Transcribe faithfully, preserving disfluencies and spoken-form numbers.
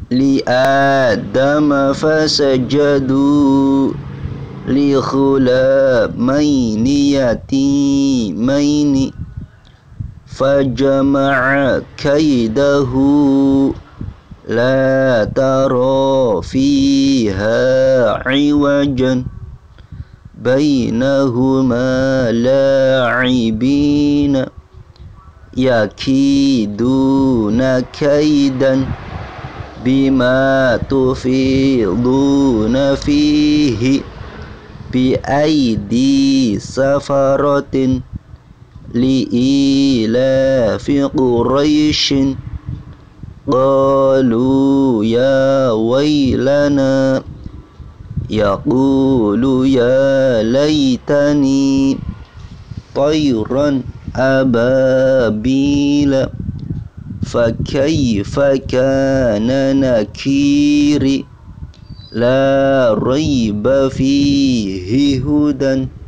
لآدم فسجدوا لغلامين يتيمين فجمع كيده لا ترى فيها عوجا بينهما لاعبين يكيدون كيدا بما تفيضون فيه بأيدي سفرة لإيلاف قريش قالوا يا ويلنا يقول يا ليتني طيرا أبابيل فكيف كان نكيري لا ريب فيه هدى